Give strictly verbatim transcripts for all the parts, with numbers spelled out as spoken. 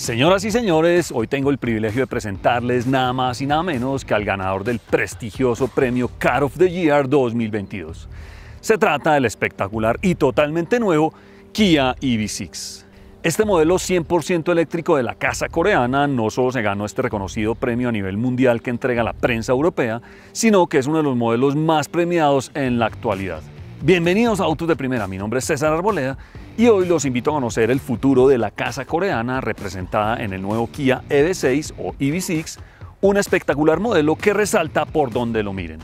Señoras y señores, hoy tengo el privilegio de presentarles nada más y nada menos que al ganador del prestigioso premio Car of the Year dos mil veintidós. Se trata del espectacular y totalmente nuevo Kia E V seis. Este modelo cien por ciento eléctrico de la casa coreana no solo se ganó este reconocido premio a nivel mundial que entrega la prensa europea, sino que es uno de los modelos más premiados en la actualidad. Bienvenidos a Autos de Primera, mi nombre es César Arboleda y hoy los invito a conocer el futuro de la casa coreana representada en el nuevo Kia E V seis o E V seis, un espectacular modelo que resalta por donde lo miren.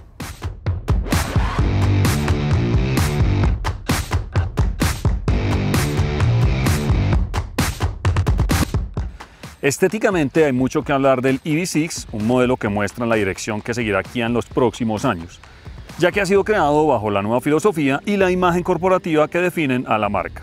Estéticamente hay mucho que hablar del E V seis, un modelo que muestra la dirección que seguirá Kia en los próximos años, ya que ha sido creado bajo la nueva filosofía y la imagen corporativa que definen a la marca.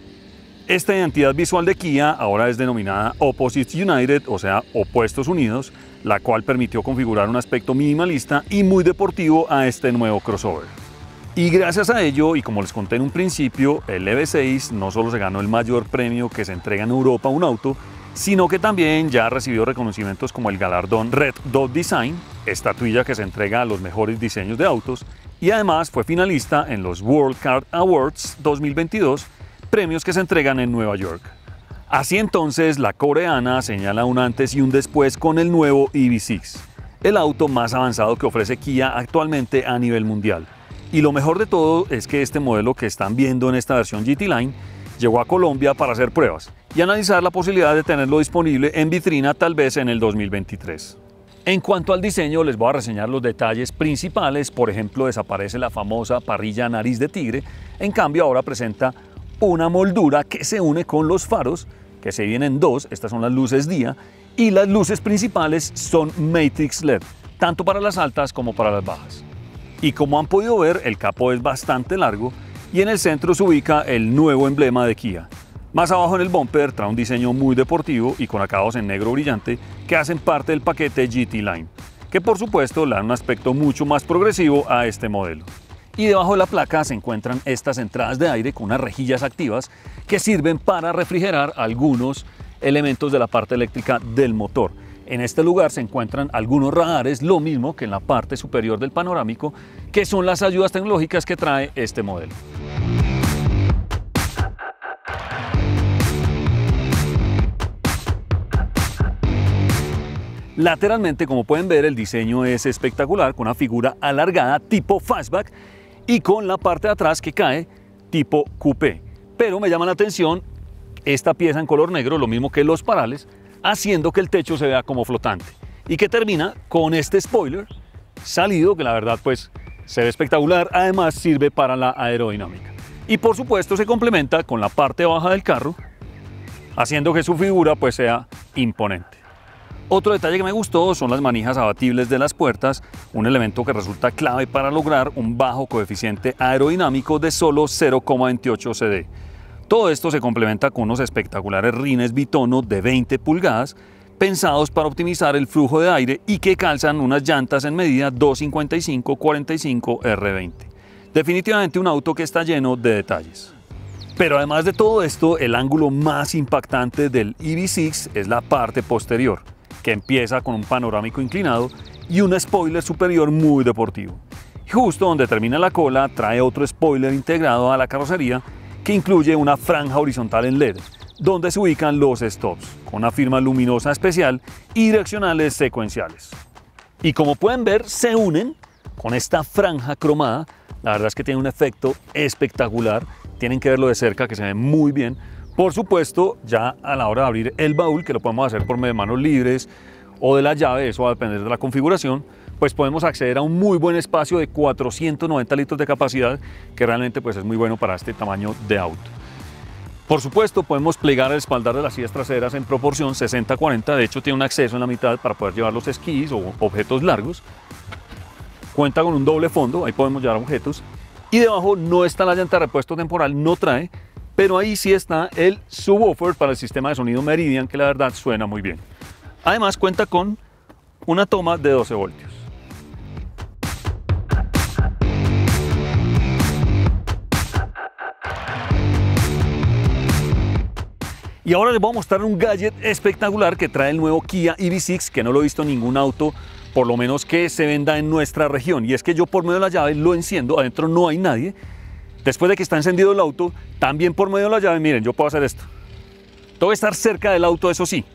Esta identidad visual de Kia ahora es denominada Opposites United, o sea, opuestos unidos, la cual permitió configurar un aspecto minimalista y muy deportivo a este nuevo crossover. Y gracias a ello, y como les conté en un principio, el E V seis no solo se ganó el mayor premio que se entrega en Europa a un auto, sino que también ya ha recibido reconocimientos como el galardón Red Dot Design, estatuilla que se entrega a los mejores diseños de autos, y además fue finalista en los World Car Awards dos mil veintidós, premios que se entregan en Nueva York. Así entonces, la coreana señala un antes y un después con el nuevo E V seis, el auto más avanzado que ofrece Kia actualmente a nivel mundial. Y lo mejor de todo es que este modelo que están viendo en esta versión G T Line llegó a Colombia para hacer pruebas y analizar la posibilidad de tenerlo disponible en vitrina tal vez en el dos mil veintitrés. En cuanto al diseño, les voy a reseñar los detalles principales. Por ejemplo, desaparece la famosa parrilla nariz de tigre, en cambio ahora presenta una moldura que se une con los faros, que se vienen dos, estas son las luces día, y las luces principales son Matrix L E D, tanto para las altas como para las bajas. Y como han podido ver, el capó es bastante largo y en el centro se ubica el nuevo emblema de Kia. Más abajo en el bumper trae un diseño muy deportivo y con acabados en negro brillante que hacen parte del paquete G T Line, que por supuesto le dan un aspecto mucho más progresivo a este modelo. Y debajo de la placa se encuentran estas entradas de aire con unas rejillas activas que sirven para refrigerar algunos elementos de la parte eléctrica del motor. En este lugar se encuentran algunos radares, lo mismo que en la parte superior del panorámico, que son las ayudas tecnológicas que trae este modelo. Lateralmente, como pueden ver, el diseño es espectacular, con una figura alargada tipo fastback y con la parte de atrás que cae tipo coupé. Pero me llama la atención esta pieza en color negro, lo mismo que los parales, haciendo que el techo se vea como flotante y que termina con este spoiler salido que la verdad pues se ve espectacular. Además sirve para la aerodinámica y por supuesto se complementa con la parte baja del carro, haciendo que su figura pues sea imponente. Otro detalle que me gustó son las manijas abatibles de las puertas, un elemento que resulta clave para lograr un bajo coeficiente aerodinámico de solo cero coma veintiocho C D. Todo esto se complementa con unos espectaculares rines bitono de veinte pulgadas, pensados para optimizar el flujo de aire y que calzan unas llantas en medida dos cincuenta y cinco cuarenta y cinco R veinte. Definitivamente un auto que está lleno de detalles. Pero además de todo esto, el ángulo más impactante del E V seis es la parte posterior, que empieza con un panorámico inclinado y un spoiler superior muy deportivo. Y justo donde termina la cola trae otro spoiler integrado a la carrocería que incluye una franja horizontal en L E D, donde se ubican los stops, con una firma luminosa especial y direccionales secuenciales. Y como pueden ver, se unen con esta franja cromada. La verdad es que tiene un efecto espectacular, tienen que verlo de cerca que se ve muy bien. Por supuesto, ya a la hora de abrir el baúl, que lo podemos hacer por medio de manos libres o de la llave, eso va a depender de la configuración, pues podemos acceder a un muy buen espacio de cuatrocientos noventa litros de capacidad, que realmente pues es muy bueno para este tamaño de auto. Por supuesto, podemos plegar el espaldar de las sillas traseras en proporción sesenta cuarenta, de hecho tiene un acceso en la mitad para poder llevar los esquís o objetos largos. Cuenta con un doble fondo, ahí podemos llevar objetos, y debajo no está la llanta de repuesto temporal, no trae, pero ahí sí está el subwoofer para el sistema de sonido Meridian, que la verdad suena muy bien. Además cuenta con una toma de doce voltios. Y ahora les voy a mostrar un gadget espectacular que trae el nuevo Kia E V seis, que no lo he visto en ningún auto, por lo menos que se venda en nuestra región. Y es que yo por medio de la llave lo enciendo, adentro no hay nadie. Después de que está encendido el auto, también por medio de la llave, miren, yo puedo hacer esto. Tengo que estar cerca del auto, eso sí.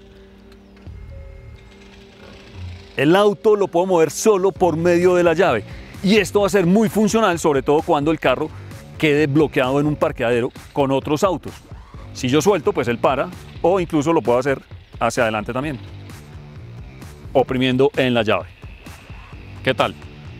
El auto lo puedo mover solo por medio de la llave. Y esto va a ser muy funcional, sobre todo cuando el carro quede bloqueado en un parqueadero con otros autos. Si yo suelto, pues él para, o incluso lo puedo hacer hacia adelante también, oprimiendo en la llave. ¿Qué tal?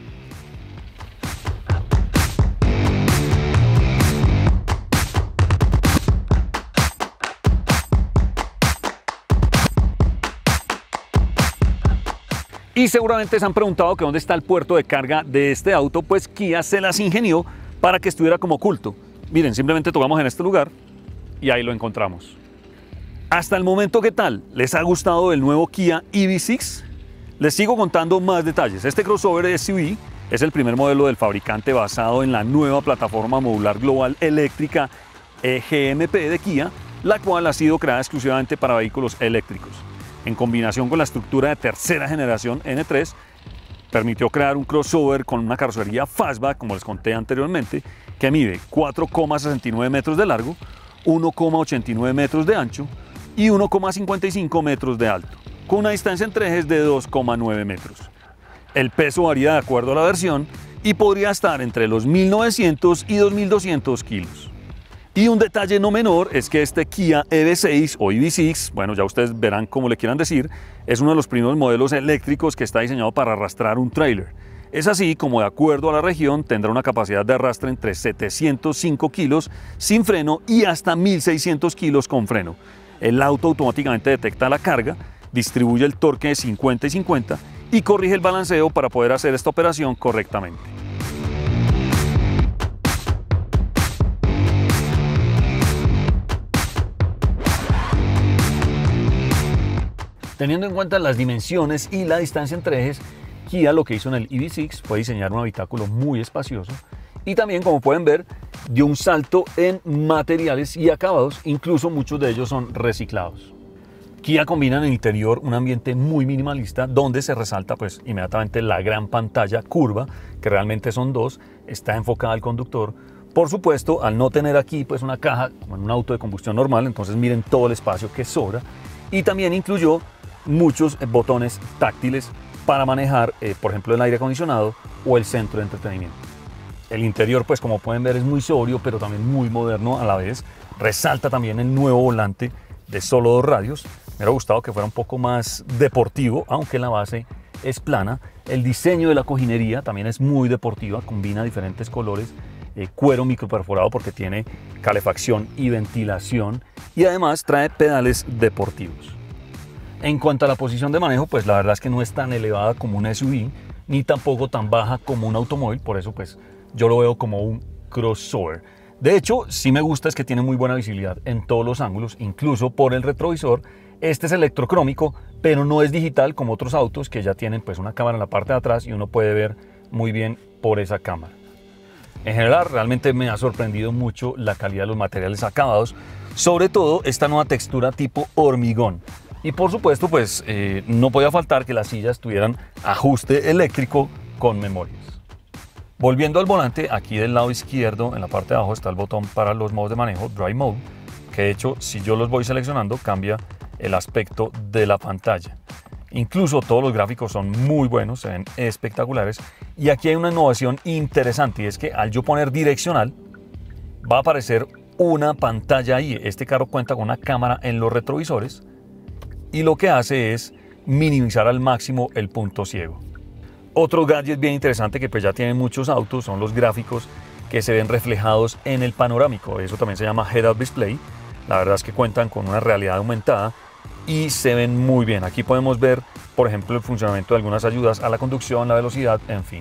Y seguramente se han preguntado que dónde está el puerto de carga de este auto. Pues Kia se las ingenió para que estuviera como oculto. Miren, simplemente tocamos en este lugar y ahí lo encontramos. Hasta el momento, ¿qué tal? ¿Les ha gustado el nuevo Kia E V seis? Les sigo contando más detalles. Este crossover S U V es el primer modelo del fabricante basado en la nueva plataforma modular global eléctrica E G M P de Kia, la cual ha sido creada exclusivamente para vehículos eléctricos. En combinación con la estructura de tercera generación N tres, permitió crear un crossover con una carrocería fastback, como les conté anteriormente, que mide cuatro coma sesenta y nueve metros de largo, uno coma ochenta y nueve metros de ancho y uno coma cincuenta y cinco metros de alto, con una distancia entre ejes de dos coma nueve metros. El peso varía de acuerdo a la versión y podría estar entre los mil novecientos y dos mil doscientos kilos. Y un detalle no menor es que este Kia E V seis o E V seis, bueno, ya ustedes verán cómo le quieran decir, es uno de los primeros modelos eléctricos que está diseñado para arrastrar un tráiler. Es así como, de acuerdo a la región, tendrá una capacidad de arrastre entre setecientos cinco kilos sin freno y hasta mil seiscientos kilos con freno. El auto automáticamente detecta la carga, distribuye el torque de cincuenta y cincuenta y corrige el balanceo para poder hacer esta operación correctamente. Teniendo en cuenta las dimensiones y la distancia entre ejes, Kia lo que hizo en el E V seis fue diseñar un habitáculo muy espacioso y también, como pueden ver, dio un salto en materiales y acabados, incluso muchos de ellos son reciclados. Kia combina en el interior un ambiente muy minimalista donde se resalta pues inmediatamente la gran pantalla curva, que realmente son dos, está enfocada al conductor. Por supuesto, al no tener aquí pues una caja como en un auto de combustión normal, entonces miren todo el espacio que sobra, y también incluyó muchos botones táctiles para manejar, eh, por ejemplo, el aire acondicionado o el centro de entretenimiento. El interior, pues como pueden ver, es muy sobrio, pero también muy moderno a la vez. Resalta también el nuevo volante de solo dos radios. Me hubiera gustado que fuera un poco más deportivo, aunque la base es plana. El diseño de la cojinería también es muy deportiva, combina diferentes colores, eh, cuero microperforado porque tiene calefacción y ventilación, y además trae pedales deportivos. En cuanto a la posición de manejo, pues la verdad es que no es tan elevada como una S U V, ni tampoco tan baja como un automóvil, por eso pues yo lo veo como un crossover. De hecho, sí me gusta es que tiene muy buena visibilidad en todos los ángulos, incluso por el retrovisor. Este es electrocrómico, pero no es digital como otros autos que ya tienen pues una cámara en la parte de atrás y uno puede ver muy bien por esa cámara. En general, realmente me ha sorprendido mucho la calidad de los materiales acabados, sobre todo esta nueva textura tipo hormigón. Y por supuesto, pues eh, no podía faltar que las sillas tuvieran ajuste eléctrico con memorias. Volviendo al volante, aquí del lado izquierdo, en la parte de abajo, está el botón para los modos de manejo, Drive Mode, que de hecho, si yo los voy seleccionando, cambia el aspecto de la pantalla. Incluso todos los gráficos son muy buenos, se ven espectaculares. Y aquí hay una innovación interesante, y es que al yo poner direccional, va a aparecer una pantalla ahí. Este carro cuenta con una cámara en los retrovisores, y lo que hace es minimizar al máximo el punto ciego. Otro gadget bien interesante que pues ya tienen muchos autos son los gráficos que se ven reflejados en el panorámico. Eso también se llama Head-Up Display. La verdad es que cuentan con una realidad aumentada y se ven muy bien. Aquí podemos ver, por ejemplo, el funcionamiento de algunas ayudas a la conducción, la velocidad, en fin.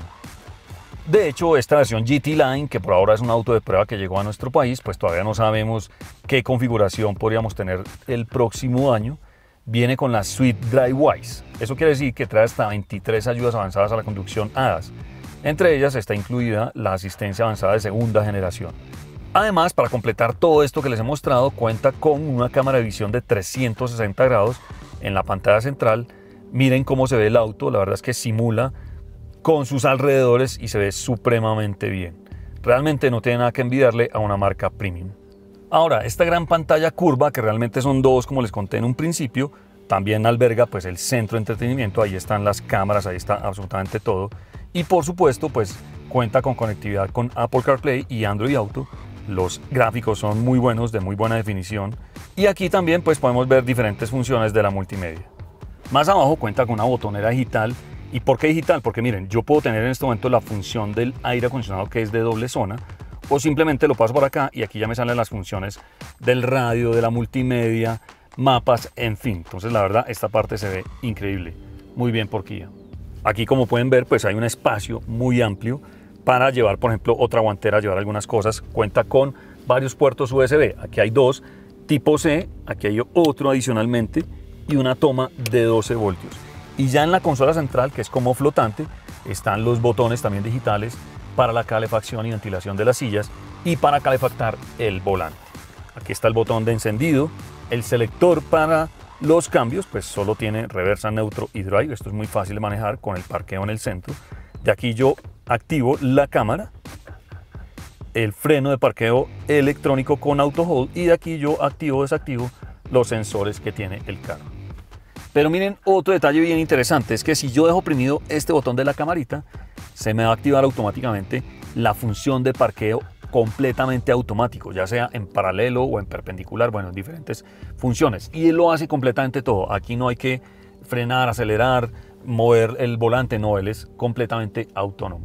De hecho, esta versión G T Line, que por ahora es un auto de prueba que llegó a nuestro país, pues todavía no sabemos qué configuración podríamos tener el próximo año. Viene con la suite DriveWise. Eso quiere decir que trae hasta veintitrés ayudas avanzadas a la conducción A D A S. Entre ellas está incluida la asistencia avanzada de segunda generación. Además, para completar todo esto que les he mostrado, cuenta con una cámara de visión de trescientos sesenta grados en la pantalla central. Miren cómo se ve el auto, la verdad es que simula con sus alrededores y se ve supremamente bien. Realmente no tiene nada que envidiarle a una marca premium. Ahora, esta gran pantalla curva, que realmente son dos, como les conté en un principio, también alberga pues el centro de entretenimiento. Ahí están las cámaras, ahí está absolutamente todo. Y por supuesto, pues cuenta con conectividad con Apple CarPlay y Android Auto. Los gráficos son muy buenos, de muy buena definición. Y aquí también pues podemos ver diferentes funciones de la multimedia. Más abajo cuenta con una botonera digital. ¿Y por qué digital? Porque miren, yo puedo tener en este momento la función del aire acondicionado, que es de doble zona, o simplemente lo paso por acá y aquí ya me salen las funciones del radio, de la multimedia, mapas, en fin. Entonces la verdad esta parte se ve increíble, muy bien por Kia. Aquí, como pueden ver, pues hay un espacio muy amplio para llevar, por ejemplo, otra guantera, llevar algunas cosas. Cuenta con varios puertos U S B, aquí hay dos tipo C, aquí hay otro adicionalmente y una toma de doce voltios. Y ya en la consola central, que es como flotante, están los botones también digitales para la calefacción y ventilación de las sillas y para calefactar el volante. Aquí está el botón de encendido, el selector para los cambios, pues solo tiene reversa, neutro y drive. Esto es muy fácil de manejar con el parqueo en el centro. De aquí yo activo la cámara, el freno de parqueo electrónico con auto hold, y de aquí yo activo o desactivo los sensores que tiene el carro. Pero miren, otro detalle bien interesante es que si yo dejo oprimido este botón de la camarita, se me va a activar automáticamente la función de parqueo completamente automático, ya sea en paralelo o en perpendicular, bueno, en diferentes funciones. Y él lo hace completamente todo. Aquí no hay que frenar, acelerar, mover el volante, no, él es completamente autónomo.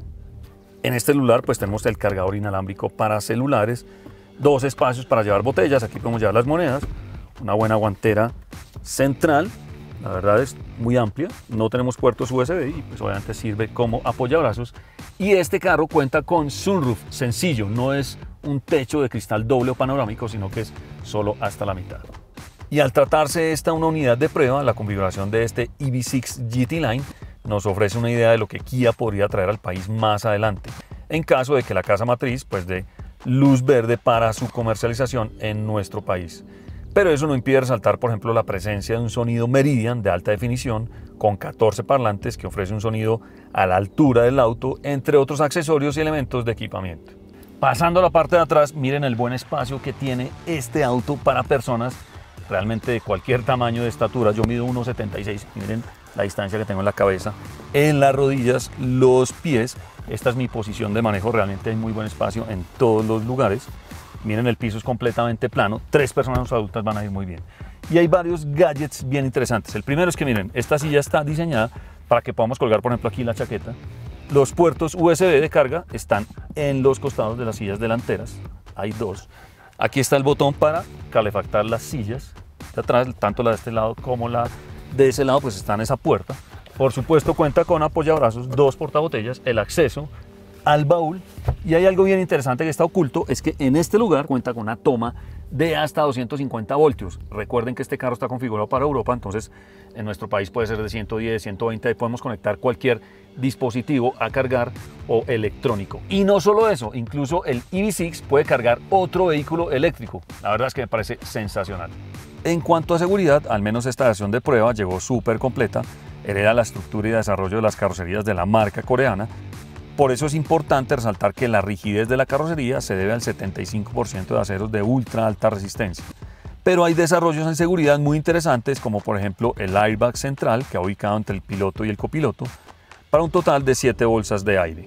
En este celular pues tenemos el cargador inalámbrico para celulares, dos espacios para llevar botellas, aquí podemos llevar las monedas, una buena guantera central. La verdad es muy amplia, no tenemos puertos U S B y pues obviamente sirve como apoyabrazos. Y este carro cuenta con sunroof sencillo, no es un techo de cristal doble o panorámico, sino que es solo hasta la mitad. Y al tratarse esta una unidad de prueba, la configuración de este E V seis G T Line nos ofrece una idea de lo que Kia podría traer al país más adelante, en caso de que la casa matriz pues dé luz verde para su comercialización en nuestro país. Pero eso no impide resaltar, por ejemplo, la presencia de un sonido Meridian de alta definición con catorce parlantes que ofrece un sonido a la altura del auto, entre otros accesorios y elementos de equipamiento. Pasando a la parte de atrás, miren el buen espacio que tiene este auto para personas realmente de cualquier tamaño de estatura. Yo mido uno setenta y seis, miren la distancia que tengo en la cabeza, en las rodillas, los pies. Esta es mi posición de manejo, realmente hay muy buen espacio en todos los lugares. Miren, el piso es completamente plano, tres personas adultas van a ir muy bien. Y hay varios gadgets bien interesantes. El primero es que miren, esta silla está diseñada para que podamos colgar, por ejemplo, aquí la chaqueta. Los puertos U S B de carga están en los costados de las sillas delanteras, hay dos. Aquí está el botón para calefactar las sillas de atrás, tanto la de este lado como la de ese lado, pues está en esa puerta. Por supuesto cuenta con apoyabrazos, dos portabotellas, el acceso al baúl. Y hay algo bien interesante que está oculto, es que en este lugar cuenta con una toma de hasta doscientos cincuenta voltios. Recuerden que este carro está configurado para Europa, entonces en nuestro país puede ser de ciento diez, ciento veinte, ahí podemos conectar cualquier dispositivo a cargar o electrónico. Y no solo eso, incluso el E V seis puede cargar otro vehículo eléctrico. La verdad es que me parece sensacional. En cuanto a seguridad, al menos esta versión de prueba llegó súper completa, hereda la estructura y desarrollo de las carrocerías de la marca coreana. Por eso es importante resaltar que la rigidez de la carrocería se debe al setenta y cinco por ciento de aceros de ultra alta resistencia. Pero hay desarrollos en seguridad muy interesantes, como por ejemplo el airbag central, que ha ubicado entre el piloto y el copiloto, para un total de siete bolsas de aire.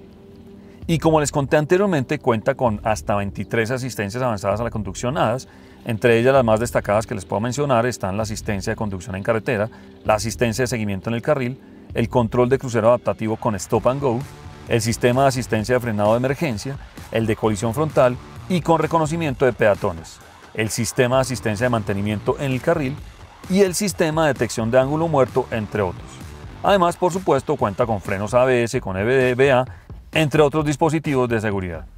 Y como les conté anteriormente, cuenta con hasta veintitrés asistencias avanzadas a la conducción A D A S. Entre ellas, las más destacadas que les puedo mencionar están la asistencia de conducción en carretera, la asistencia de seguimiento en el carril, el control de crucero adaptativo con Stop and Go, el sistema de asistencia de frenado de emergencia, el de colisión frontal y con reconocimiento de peatones, el sistema de asistencia de mantenimiento en el carril y el sistema de detección de ángulo muerto, entre otros. Además, por supuesto, cuenta con frenos A B S, con E B D, entre otros dispositivos de seguridad.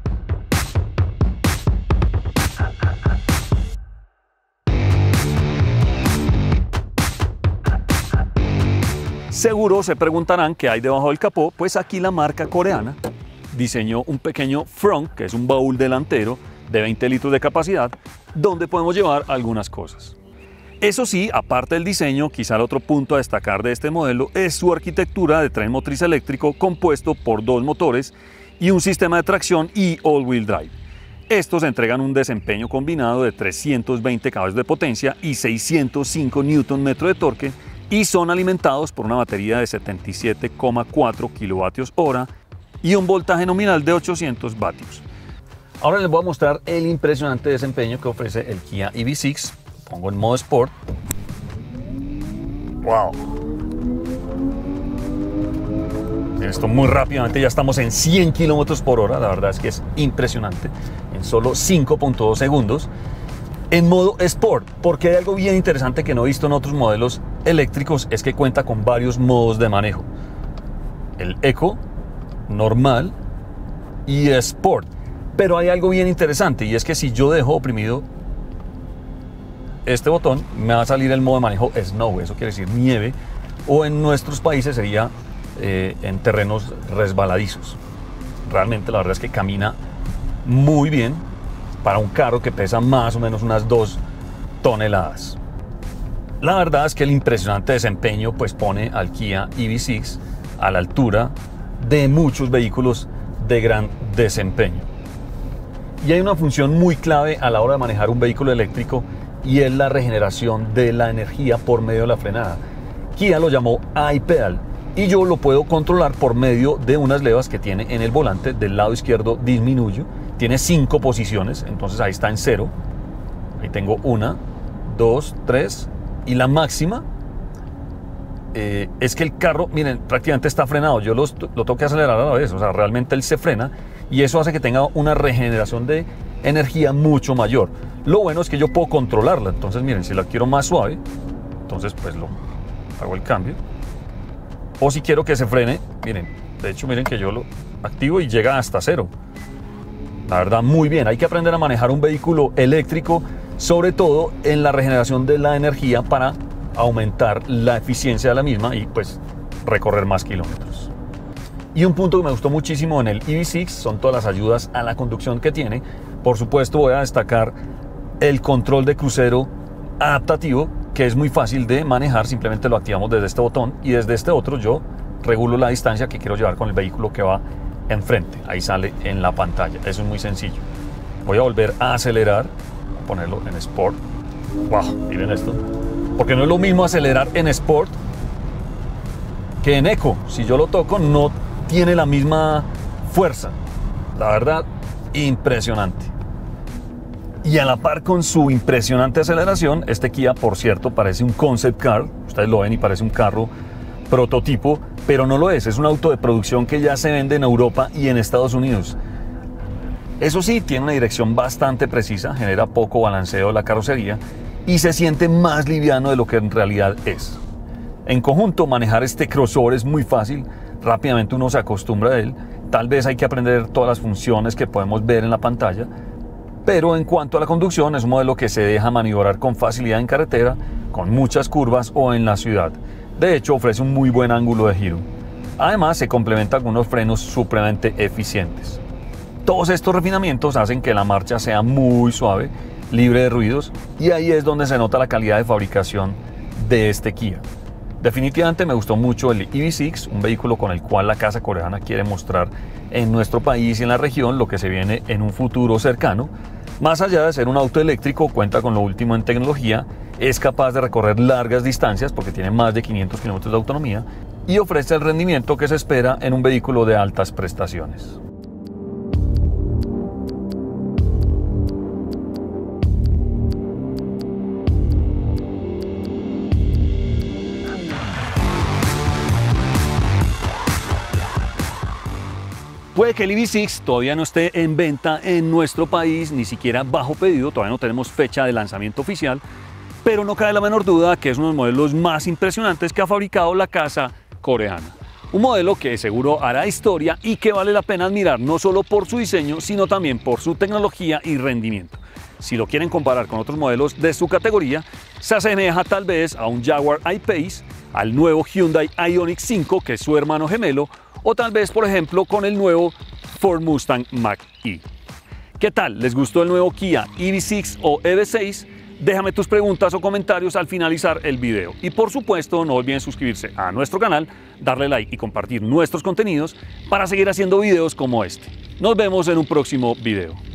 Seguro se preguntarán qué hay debajo del capó. Pues aquí la marca coreana diseñó un pequeño front, que es un baúl delantero de veinte litros de capacidad, donde podemos llevar algunas cosas. Eso sí, aparte del diseño, quizá el otro punto a destacar de este modelo es su arquitectura de tren motriz eléctrico compuesto por dos motores y un sistema de tracción y all-wheel drive. Estos entregan un desempeño combinado de trescientos veinte caballos de potencia y seiscientos cinco newton metros de torque y son alimentados por una batería de setenta y siete coma cuatro kilovatios hora y un voltaje nominal de ochocientos vatios. Ahora les voy a mostrar el impresionante desempeño que ofrece el Kia E V seis. Pongo en modo Sport. ¡Wow! Esto muy rápidamente, ya estamos en cien kilómetros por hora. La verdad es que es impresionante. En solo cinco punto dos segundos. En modo Sport, porque hay algo bien interesante que no he visto en otros modelos eléctricos, es que cuenta con varios modos de manejo. El Eco, normal y Sport. Pero hay algo bien interesante y es que si yo dejo oprimido este botón, me va a salir el modo de manejo Snow, eso quiere decir nieve, o en nuestros países sería eh, en terrenos resbaladizos. Realmente la verdad es que camina muy bien para un carro que pesa más o menos unas dos toneladas. La verdad es que el impresionante desempeño pues pone al Kia E V seis a la altura de muchos vehículos de gran desempeño. Y hay una función muy clave a la hora de manejar un vehículo eléctrico y es la regeneración de la energía por medio de la frenada. Kia lo llamó iPedal y yo lo puedo controlar por medio de unas levas que tiene en el volante. Del lado izquierdo disminuyo, tiene cinco posiciones, entonces ahí está en cero, ahí tengo una, dos, tres y la máxima eh, es que el carro, miren, prácticamente está frenado, yo lo, lo tengo que acelerar a la vez, o sea, realmente él se frena y eso hace que tenga una regeneración de energía mucho mayor. Lo bueno es que yo puedo controlarla, entonces miren, si la quiero más suave, entonces pues lo hago el cambio, o si quiero que se frene, miren, de hecho miren que yo lo activo y llega hasta cero. La verdad, muy bien. Hay que aprender a manejar un vehículo eléctrico, sobre todo en la regeneración de la energía para aumentar la eficiencia de la misma y pues recorrer más kilómetros. Y un punto que me gustó muchísimo en el E V seis son todas las ayudas a la conducción que tiene. Por supuesto voy a destacar el control de crucero adaptativo, que es muy fácil de manejar, simplemente lo activamos desde este botón y desde este otro yo regulo la distancia que quiero llevar con el vehículo que va enfrente. Ahí sale en la pantalla, eso es muy sencillo. Voy a volver a acelerar, a ponerlo en Sport. Wow, miren esto, porque no es lo mismo acelerar en Sport que en Eco. Si yo lo toco no tiene la misma fuerza, la verdad, impresionante. Y a la par con su impresionante aceleración, este Kia, por cierto, parece un concept car, ustedes lo ven y parece un carro prototipo, pero no lo es, es un auto de producción que ya se vende en Europa y en Estados Unidos. Eso sí, tiene una dirección bastante precisa, genera poco balanceo de la carrocería y se siente más liviano de lo que en realidad es. En conjunto, manejar este crossover es muy fácil, rápidamente uno se acostumbra a él, tal vez hay que aprender todas las funciones que podemos ver en la pantalla, pero en cuanto a la conducción es un modelo que se deja maniobrar con facilidad en carretera, con muchas curvas o en la ciudad. De hecho, ofrece un muy buen ángulo de giro. Además, se complementa con unos frenos supremamente eficientes. Todos estos refinamientos hacen que la marcha sea muy suave, libre de ruidos, y ahí es donde se nota la calidad de fabricación de este Kia. Definitivamente me gustó mucho el E V seis, un vehículo con el cual la casa coreana quiere mostrar en nuestro país y en la región lo que se viene en un futuro cercano. Más allá de ser un auto eléctrico, cuenta con lo último en tecnología, es capaz de recorrer largas distancias porque tiene más de quinientos kilómetros de autonomía y ofrece el rendimiento que se espera en un vehículo de altas prestaciones. Puede que el E V seis todavía no esté en venta en nuestro país, ni siquiera bajo pedido, todavía no tenemos fecha de lanzamiento oficial, pero no cabe la menor duda que es uno de los modelos más impresionantes que ha fabricado la casa coreana. Un modelo que seguro hará historia y que vale la pena admirar no solo por su diseño, sino también por su tecnología y rendimiento. Si lo quieren comparar con otros modelos de su categoría, se asemeja tal vez a un Jaguar I-Pace, al nuevo Hyundai Ioniq cinco, que es su hermano gemelo, o tal vez, por ejemplo, con el nuevo Ford Mustang Mach-E. ¿Qué tal? ¿Les gustó el nuevo Kia E V seis o E V seis? Déjame tus preguntas o comentarios al finalizar el video. Y por supuesto, no olviden suscribirse a nuestro canal, darle like y compartir nuestros contenidos para seguir haciendo videos como este. Nos vemos en un próximo video.